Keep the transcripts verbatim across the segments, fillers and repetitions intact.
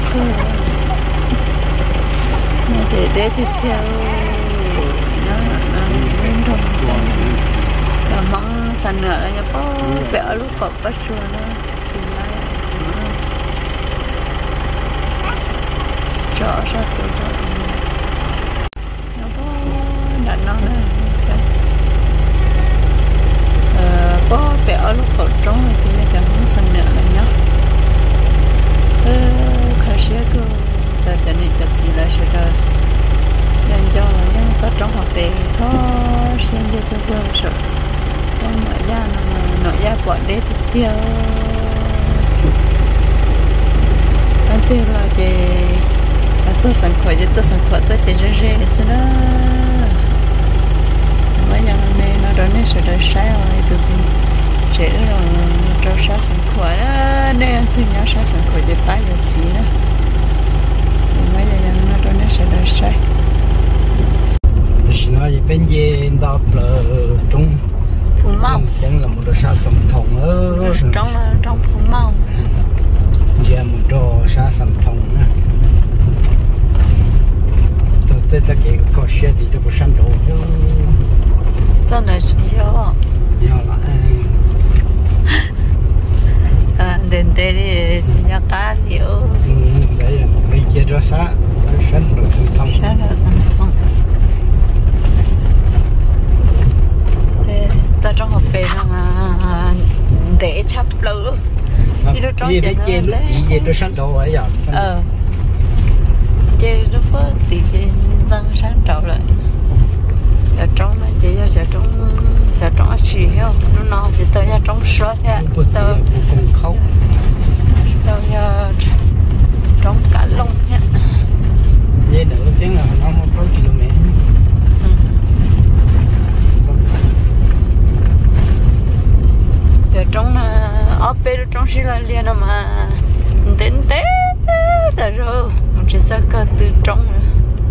cơ nó để để tiếp theo nó nó lên đồng là mong sẵn nữa là nhập bó vẽ lúc cọp bắt chua nó chùi lại cho ra từ đó nó có đặt nó này có vẽ lúc cọp trống thì là chẳng mong sẵn nữa là nhá khởi xe cơ ta cho nên cho chị lại sẽ ra nên cho là những ta trong học về có xem cho tôi vừa sợ trong nội gia nó nội gia quả đế thì tiêu anh tiêu là để là tôi sản khỏi để tôi sản khỏi tôi để rơi rơi xin đó mấy nhà này nó đó nên sẽ đợi sai rồi từ gì chế rồi cho sát sản khỏi đó nên tôi nhớ sát sản khỏi để bán được gì nữa mấy nhà nó đó nên sẽ đợi sai thì nó về bên gì đó là trong phun màu chẳng là một đồ sa sầm thòng ở trong là trong phun màu giờ một đồ sa sầm thòng nữa tôi tới tới cái có xe thì tôi có sẵn đồ chứ 真係少要啦啊人哋啲真係假料嗯đấy bây giờ đồ sa sẵn đồ sầm thòng sẵn đồ sầm thòng ta trong học về là để chấp lửa đi đâu trong để chơi lúc gì về đồ sẵn đồ ấy à ờ chơi lúc đó thì chơi dân sáng trâu lại ở trong nó chỉ ở trong ở trong xì heo nó nó chỉ tới ở trong suốt thế tới khâu tới trong cả lông nhá vậy nữa tiếng là nó một trăm ki lô mét ở trong ở bên trong xí là liền mà đến té rồi mình chỉ sợ cơ từ trong rồi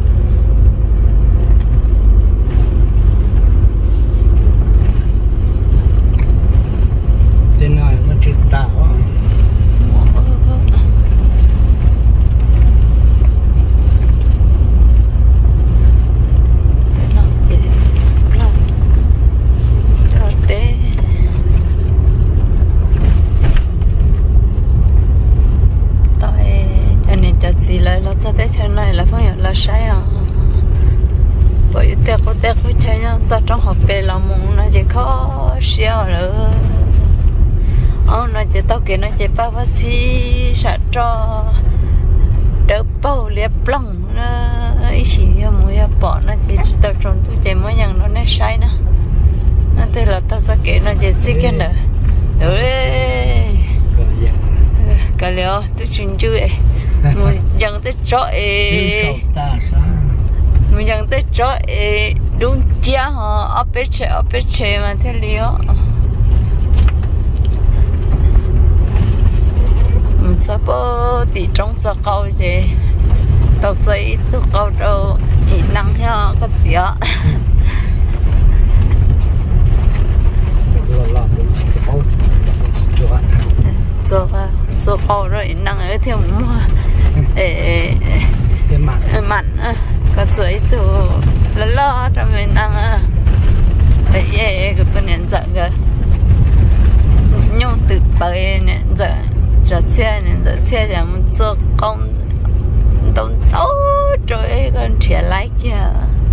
tên này nó chưa tạo sao thế thế này là phong là sai à bởi vì có té có chơi nhau ta trong học về là muốn nó chỉ khó xíu nữa ông nó chỉ tao kia nó chỉ bao bác sĩ sợ cho đỡ bao liệp lỏng nó ý chỉ muốn bỏ nó chỉ tao trốn tôi chỉ mỗi nhận nó nó sai nữa nó thế là tao sẽ kể nó chỉ chỉ cái nữa rồi cái liệu tôi chuyên chơi mình dần tới chỗ ấy mình dần tới chỗ ấy đúng chia họ ở bên chế ở bên chế mà thế liêu mình sẽ bơ thì trong giờ câu gì tàu giấy tôi câu đâu thì năng theo cái gì á rồi rồi câu rồi năng ở theo mua ê mặn mặn có dưới từ lo lo cho mình ăn à để về cái con nền giận rồi nhung từ bơi nền giận giờ xe nền giận xe giờ muốn做工都都rồi con trẻ lái kìa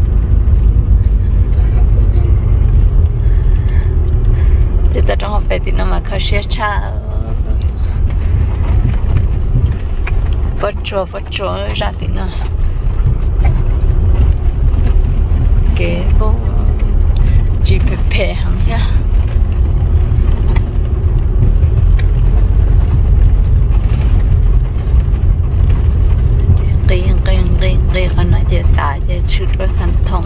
thì ta trong học về thì nó mà khó xe cha phát trò phát trò ra thì nó cái cô chỉ phải phê hàng nhá riêng riêng riêng riêng con nói về tả về chút có sản thông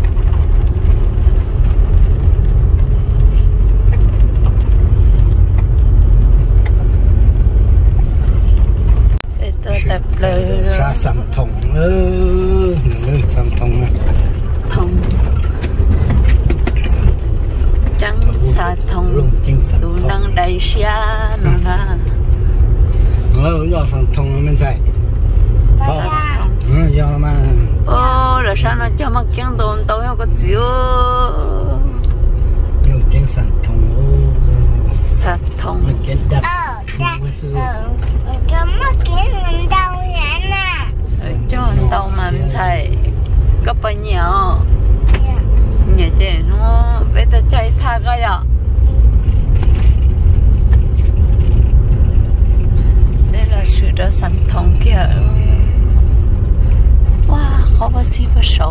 tập lời sa sầm thòng ơ sầm thòng à thòng trắng sa thòng tụ năng đầy xa nó na ờ do sầm thòng mình dạy do mà ô là sao nó cho mặc kiến đồ tao không có chịu nhiều kiến sản thông ô sản thông mà kiến đập cho mất kiến mình đâu vậy nè cho tao mà mình xài có bao nhiêu nhà chị nó bây giờ chạy thang cái ạ đây là sự đó sản thông kia wow khó bác sĩ phải sợ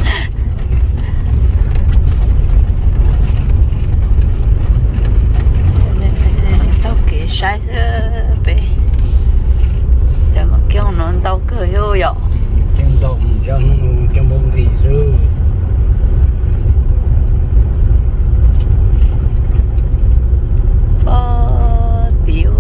tao kể sai thế bé cho mà kêu nó tao cười vô vậy kiến động cho kiến bông thì sư có tiêu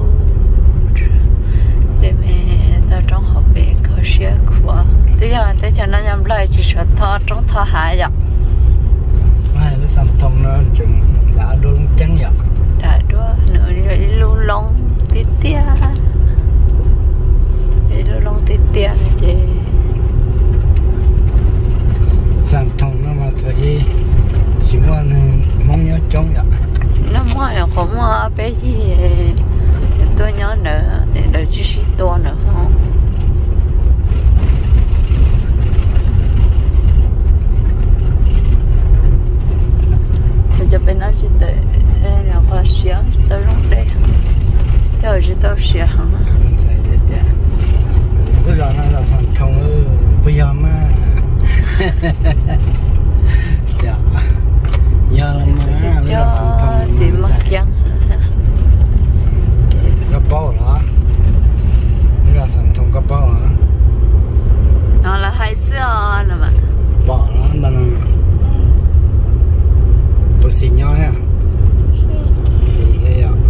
để mẹ ta trong học bé có xe khóa thế giờ thế cho nó nhắm lại chỉ sợ thọ trong thọ hại vậy ai nó sản thông nó chừng đã luôn trắng vậy đã đó nữa đi lưu long tít tia đi lưu long tít tia này chị sản thông nó mà thấy chỉ muốn mong nhớ trống vậy nó mua là không mua bé gì tôi nhớ nữa để đợi chút xíu to nữa không bây giờ bên nó chỉ để là hoa xíu tôi rong đây giờ chỉ tôi xíu hả bây giờ nó là sản thông ư bây giờ mà dạ giờ mà cho chị mất chân cái bao đó bây giờ sản thông cái bao đó nó là hai xưa nè mà bỏ nó bằng bột xì nhau ha thì cái ạ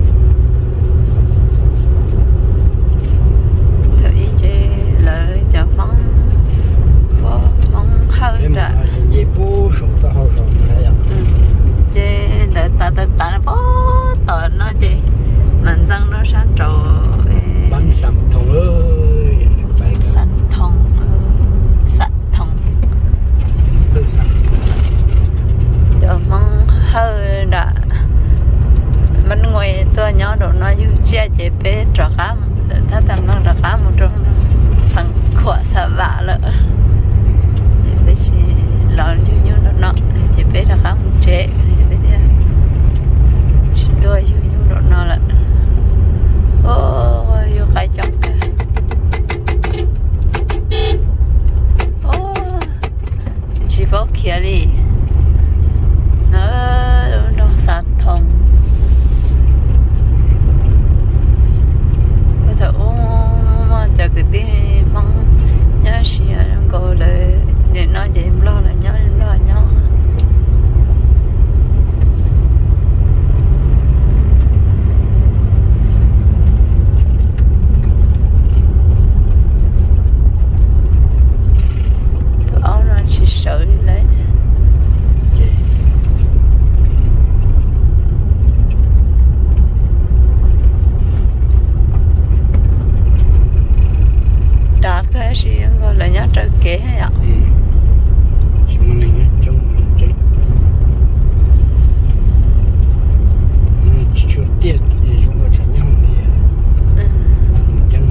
thử chế lợi cho mong có mong hơn ra dễ bố số ta hậu rồi đấy ạ chế đợi ta ta ta nó bó tờ nó chị mình răng nó sáng rồi bánh sản thông ơi sản thông sản thông tự sản cho mong hơn đã mình ngồi tôi nhớ đồ nó yêu chia chế bé trò cá ta tầm nó trò cá một trong sẵn khỏa xa vả lợ bây giờ lo cho nhau đó nó chế bé trò cá một chế bây giờ chỉ tôi yêu nhau đó nó là ô yêu cái chồng kìa ô chỉ bảo kia đi nó nó sát thông bây giờ ô mà chờ cái tí mong nhớ xí nó gọi lại để nói gì em lo là nhớ em lo nhớ tụi ông nó chỉ sợ đi lấy đã cái gì gọi là nhớ trời kế hay ạ chỉ muốn này trong chế chút tiết thì chúng ta sẽ nhau thì chân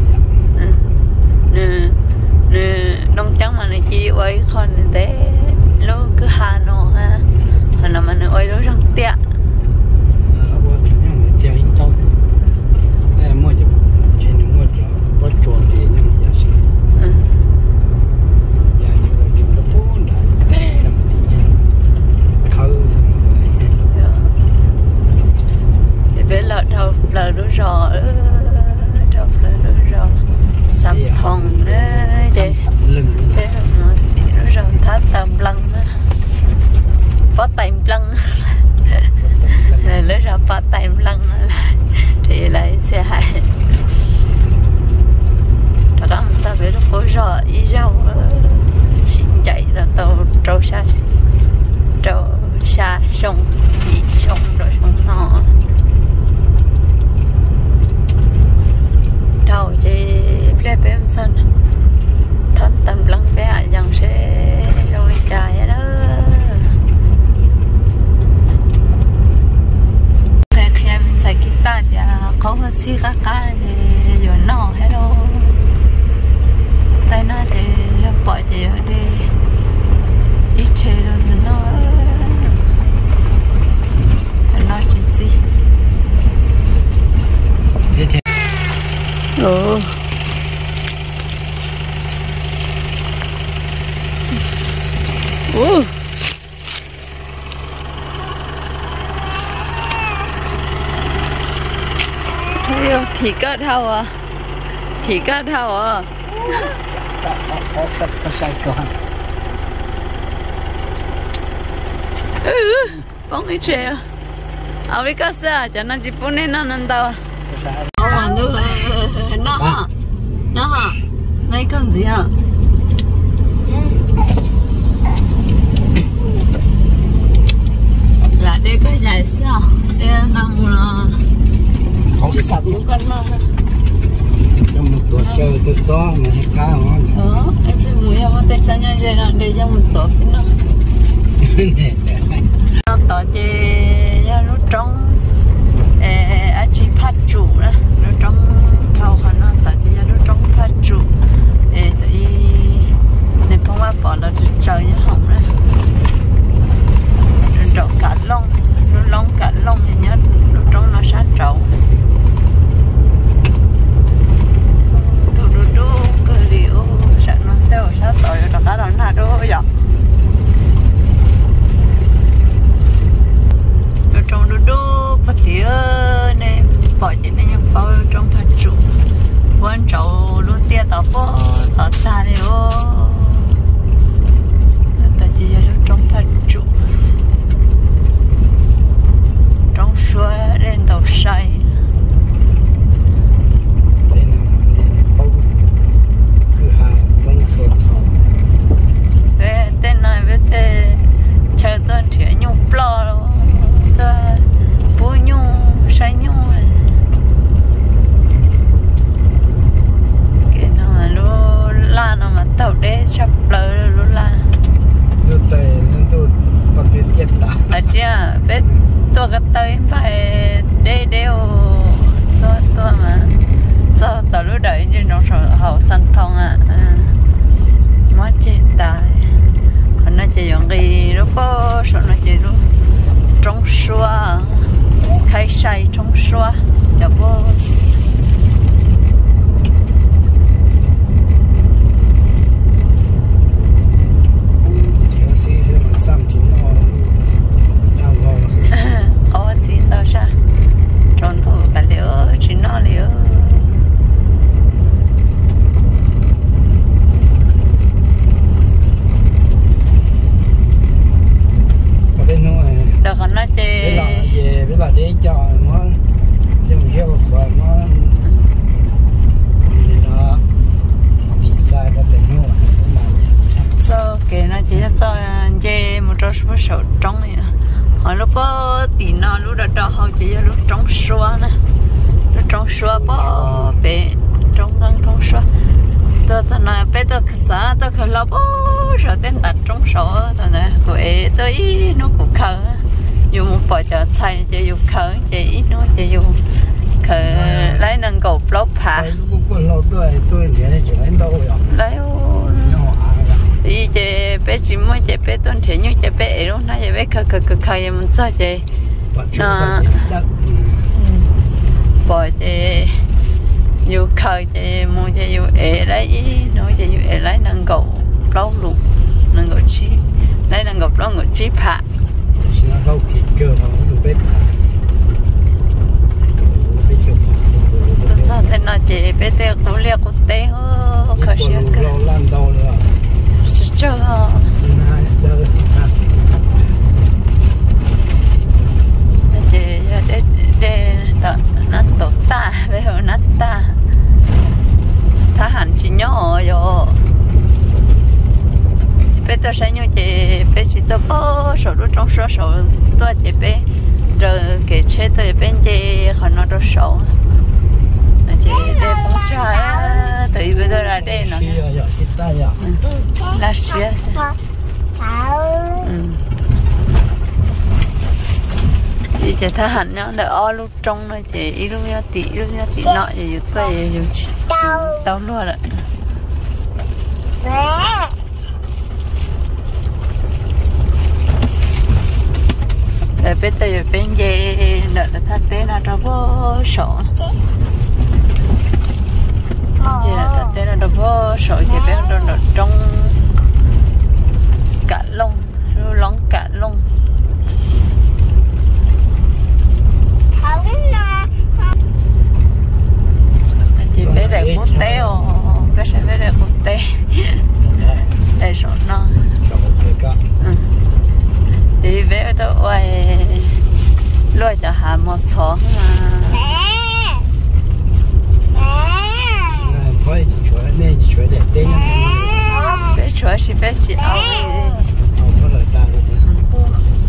nè nè đông trắng mà này chi ơi con này té nó cứ hà nọ ha hà nọ mà này ơi nó răng tẹt nó thì nhau thì theo in tông em mua cho trên mua cho có chuột thì nhưng mà giá sẽ giá như vậy thì nó bốn đại té làm gì khâu thì bé lợn đầu lợn nó rò đầu lợn nó rò sắm thòng đấy chị lưng thế nó nó rò thắt tầm lăng đó có tay lăng thì có thâu à thì có thâu à có có có có sai con ừ bông ít chơi à đi có sao cho nên chỉ bông nên nó nên đâu không mà nữa nó nó này con gì à là đây có dài sao đây nằm là chỉ sập một con mà trong một tuổi chơi cái gió mà hết cá ngon ờ em phải mua em có thể cho nhau vậy là để cho một tổ cái nó nó tổ chơi ya lúc trong ê chỉ phát chủ đó lúc trong thầu họ nó tổ chơi ya lúc trong phát chủ ê tại nên không ai bỏ là trời như hỏng đấy trậu cả lông lúc lông cả lông thì nhớ lúc trong nó sát trậu đồ đồ đồ cơ liệu sợ nó theo sát tội rồi cả đó là đồ vậy đồ trong đồ đồ bắt tía này bỏ trên này nhập vào trong phần trụ quan trậu luôn tia tao bỏ tao xa đi ô ta chỉ là trong phần trụ trong suối lên tàu say tên nào bông cứ hà trong sổ thọ về tên này về tên chờ tôi trẻ nhung plo rồi tôi bố nhung say nhung rồi cái nào mà lúc la nào mà tàu đế sắp lỡ rồi lúc la rồi tới nên tôi bắt đầu tiết ta à chứ biết tôi có tới phải đế đeo tôi tôi mà cho tao lúc đợi như trong sổ hậu sanh thông à mất chết tài còn nó chỉ dùng cái lúc đó sổ nó chỉ lúc trong xua khai say trong xua được không chiều xí thì mà xăm chín nó đau vào khó xin tao sao tròn thủ cả liều chỉ nó liều được còn nó chơi về với là để cho nó dùng rau và nó thì nó bị sai nó để nó so cái nó chỉ so chơi một trò số sầu trống này hồi lúc đó thì nó lúc đó đó họ chỉ lúc trống xóa nè lúc trống xóa bỏ bé trống găng trống xóa tôi sẽ nói bé tôi xã tôi khởi lâu bố rồi tên đặt trống sổ rồi nè của ấy tôi nó cũng khởi dùng một bò chợ xay chỉ dùng khởi chỉ nó chỉ dùng khởi lấy nâng cột lốp hả lấy thì chị bé chỉ mới chị bé tuần trẻ như chị bé luôn nó chị bé khởi khởi khởi khởi mình sao chị nó bò chị dùng khởi chị mua chị dùng ế lấy nó chị dùng ế lấy nâng cột lốp lụt nâng cột chi lấy nâng cột lốp cột chi phạ rau thịt cơ nó cũng bếp tôi sao thế nào chị bé tê cũng liệt cũng tê hơ khởi xe cơ lo lan đâu nữa chưa chị để để đợt nát tổ ta bây giờ nát ta ta hẳn chỉ nhỏ rồi bé tôi say nhau chị bé chỉ tôi bó sổ đốt trong số sổ tôi chị bé rồi cái chế tôi bên chị khỏi nó đốt sổ chị để bóng trái từ bây giờ là đây nó là xía chị chỉ thấy hẳn nhau để o lúc trong này chị lúc nha tỷ lúc nha tỷ nọ chị giúp tôi giúp tao luôn rồi để biết tới bên gì đợi là thật tế là nó vô sổ gì là thật tế là nó vô sổ thì biết nó nó trong cả lông lông cả lông lôi cho hà một số mà phải chỉ chuối này chỉ chuối để tên bé chuối thì bé chỉ ao có lời ta luôn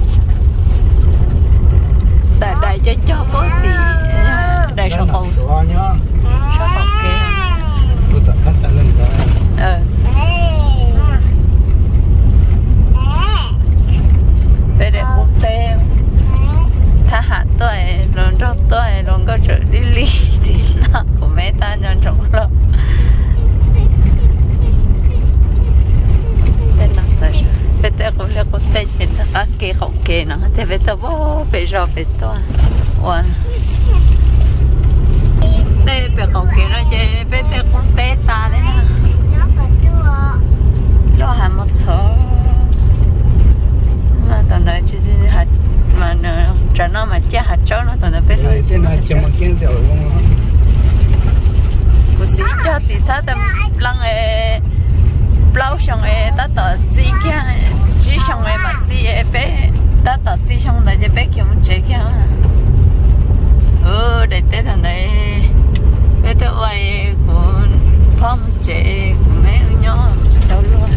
tại đây cho cho bố tí đây sao không sao nhá sao không kia tôi tập cắt lên rồi ờ bé để bút tên tha hạt tôi rồi rau tôi rồi có chữ đi li gì nó của mấy ta nhân trọng lắm tên là gì bé tôi cũng là con tên thì ta kê không kê nó thì bé tôi bố bé rau bé tôi wow tê bé không kê nó chơi bé tôi cũng tê ta đấy nè lo hạt một số mà tận đây chỉ hạt mà cho nó mà chia hạt cho nó tận đây biết rồi trên này chỉ một cái rượu không có gì cho thì ta tầm lăng ấy bao xong ấy ta tỏ gì kia chỉ xong ấy mà gì ấy bé ta tỏ gì xong rồi bé kiểu một chế kia ừ để tới tận đây bé tới vậy của phong chế của mấy nhỏ đâu luôn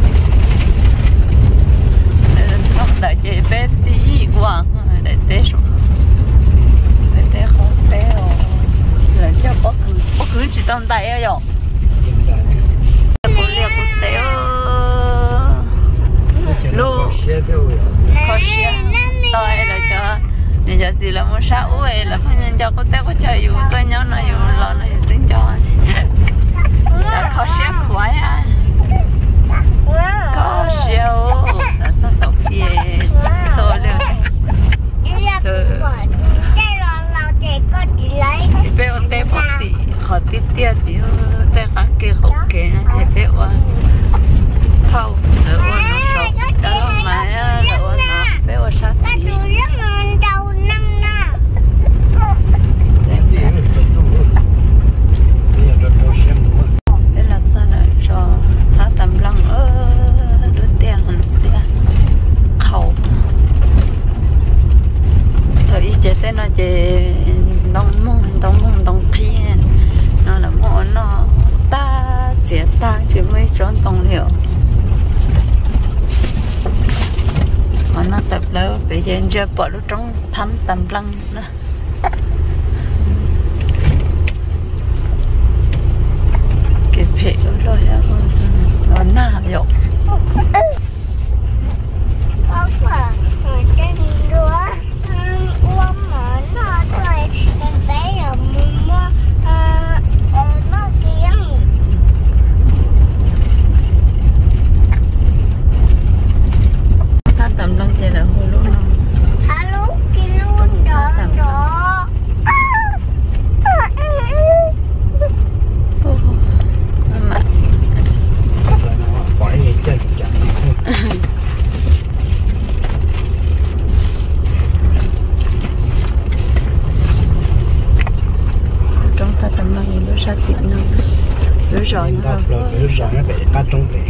xong đợi chị bé tí quăng để té xuống để té không té rồi là cho bất cứ bất cứ chỉ tông tay ấy rồi cô liệt cô té luôn khó xe tôi là cho nên giờ gì là một sao ấy là không nên cho cô té có chơi dù tôi nhớ nó dù lo nó dù tính cho là khó xe khoái à có siêu đã rất tốt gì tôi luôn từ thì bé ở đây một tí họ tí tia tí đây khác kia không kể thì bé ở hậu ở ở nó sọc đó là máy ở nó bé ở sát tí là sao nữa cho ta tầm lăng ơ đứa tiền đứa tiền khẩu thời chế tên nó chế đông mông đông mông đông thiên nó là mỏ nó ta chế ta chứ mới chọn đông liệu mà nó tập lâu bây giờ giờ bỏ lúc trong thăm tầm lăng nữa cái phê rồi đó nó nào vậy có cả ở trên đó uống mà nó rồi bé là mua nó kiếm ta tầm lăng thì là hồ luôn không alo kia luôn đó đó mà phải vậy chơi chậm trong ta tầm lăng thì nó sát tiện nữa rửa rồi nó rồi rửa rồi nó để ta trong để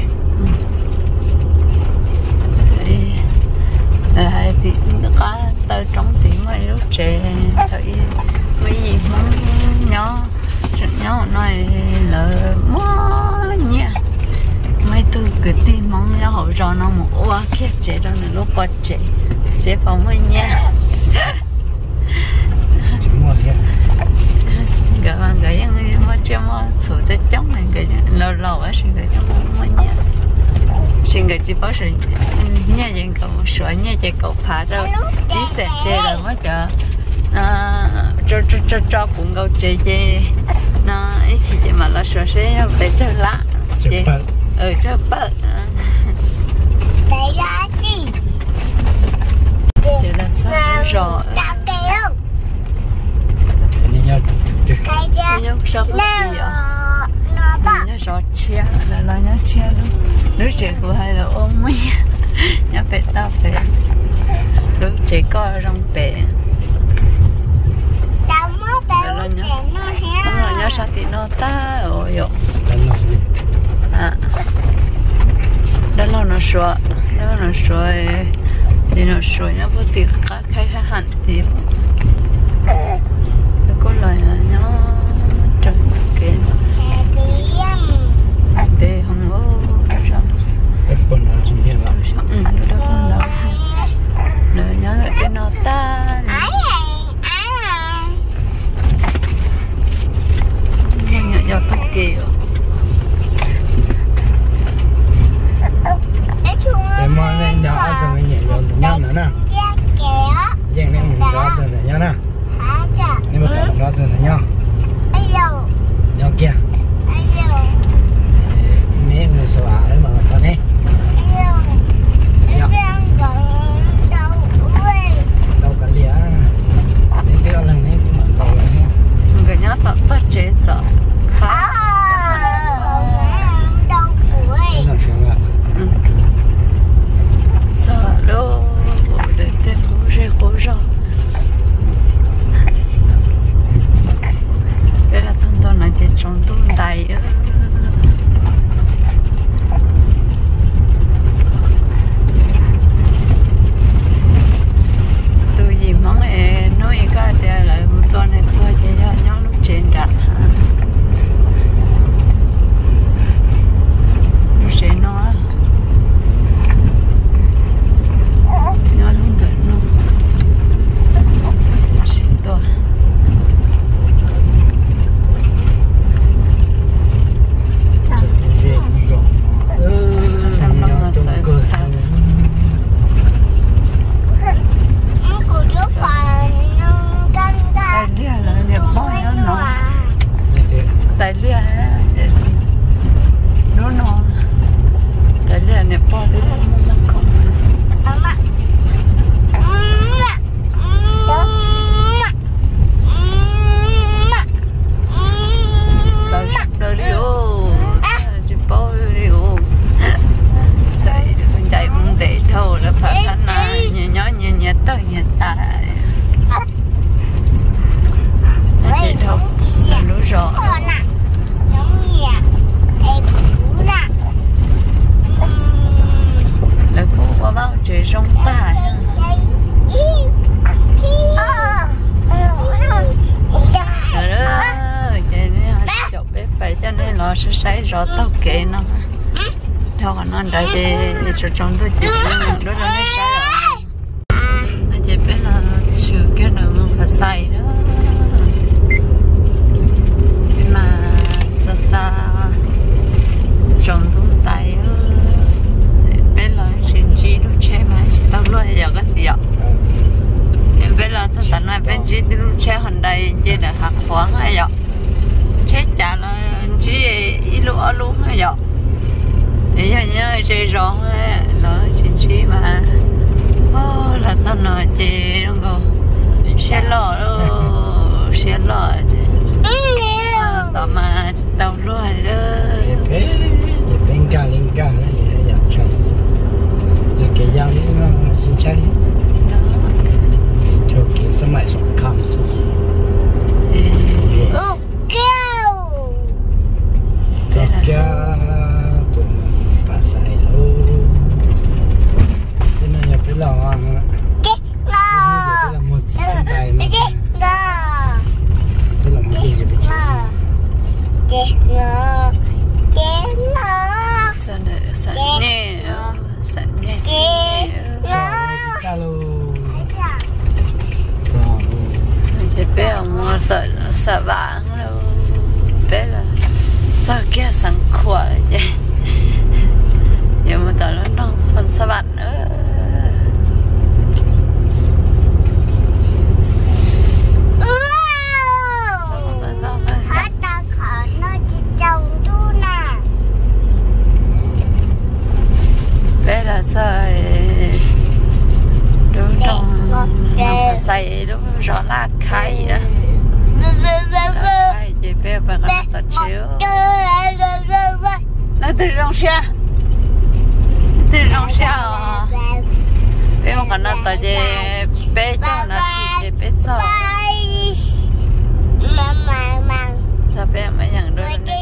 hai thì có tao trong thì mấy lúc trẻ thấy mấy gì món nhỏ chuyện nhỏ này là món nha mấy thứ cứ tìm món nhỏ hậu cho nó một quá kia trẻ đó là lúc quá trẻ trẻ phòng mấy nha chỉ mua hết các bạn cái những mà chơi mà số rất chống này cái lâu lâu á xin cái cho mấy nha xin cái chỉ bảo sự nhà dân cậu sửa nhà chạy cậu phá đâu đi xe chơi là mất chợ cho cho cho cho cũng cậu chơi chơi nó ít chỉ mà nó sửa sẽ phải chơi lá chơi ừ chơi bớt để ra chi chơi là sao rồi nhau cái kia sao có gì à nó bạc nó rõ chia là là nó chia luôn đứa trẻ của hai là ôm mấy nhà bé ta bé đứa trẻ có rong bé tao mới bé nó heo không là nhớ sao thì nó ta ôi dồi à đó là nó sửa đó là nó sửa thì nó sửa nhá bữa tiệc khai khai hẳn thì có lời nhá trời kia để không có sao cái phần nào không hiện lại ừ đó không đâu lời nhá lại cái nó ta nhỏ nhỏ tóc kia để mà lên đó từ mình nhảy vào từ nhau nữa nè dạng này mình đó từ từ nhau nè nhưng mà còn đó từ từ nhau nhau kia nè người sợ à đấy mà con nè đâu cả lìa nên cái lần này cũng mở đầu rồi nha người nhá tóc tóc chết rồi khá cái lần xuống ạ sợ đâu để tên cố rê cố rồi đây là trong đó này thì trong tôi đầy tôi gì mong em nói cái đây là một tuần này tôi chỉ cho nhau lúc trên đặt lúc trên nó nhau lúc được nó xin tôi về rồi nhau trong cơ thể tại lia là nhập bao nhiêu nó tại lia nó nó tại lia nhập bao nhiêu nó không sao đâu đi ô chỉ bao đi ô tại chạy không để đâu là phải anh này nhẹ nhõi nhẹ nhẹ tới nhẹ tài chị đâu là lúa rọ là cô có bao trời rong tài trời ơi trời này chọc bếp vậy cho nên là sẽ sấy rõ tao kệ nó thôi còn nó đợi thì cho trong tôi chịu đó là nó sấy rồi chị biết là chưa cái nào mà phải xay đó mà xa xa trồng tung tay biết là xin chi lúc chơi mà tao luôn giờ cái gì ạ biết là sao tận này bên chi lúc chơi hôm nay chỉ là hạt khoáng hay ạ chết chả là chỉ ít lúa lúa hay ạ thì nhớ chơi rong nó xin chi mà ô là sao nó chị đúng không xe lò đâu xe lò tao mà tao luôn đó cái để bên cả lên cả nó như vậy chơi để cái dao nó xin chơi cho cái sớm mai sớm khám sớm sớm kia tụi bà say luôn thế nên là phải lo là một chiếc xe bay mà phải là một cái gì vậy sao này sao nè sao nè alo thì bé ông mua tới là sao vàng đâu bé là sao kia sáng khỏe vậy giờ mà tới nó còn sao bạn nữa bé là sao đúng trong nó phải xay đúng rõ là khai đó khai chị bé bà nó tao chiếu nó từ trong xe từ trong xe bé mà còn nó tao chị bé cho nó chị bé sao sao bé mà nhận được